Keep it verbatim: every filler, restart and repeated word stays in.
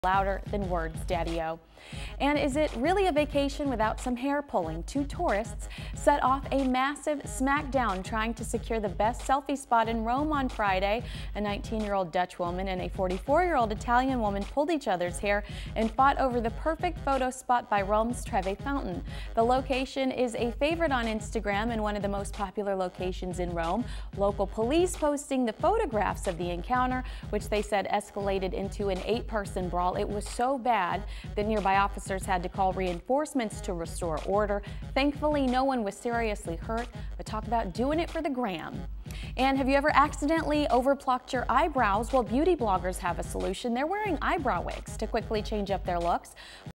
louder than words, Daddy-O. And is it really a vacation without some hair pulling? Two tourists set off a massive smackdown trying to secure the best selfie spot in Rome on Friday. A nineteen-year-old Dutch woman and a forty-four-year-old Italian woman pulled each other's hair and fought over the perfect photo spot by Rome's Trevi Fountain. The location is a favorite on Instagram and one of the most popular locations in Rome. Local police posting the photographs of the encounter, which they said escalated into an eight-person brawl. It was so bad that nearby officers had to call reinforcements to restore order. Thankfully, no one was seriously hurt, but talk about doing it for the gram. And have you ever accidentally overplucked your eyebrows? Well, beauty bloggers have a solution. They're wearing eyebrow wigs to quickly change up their looks.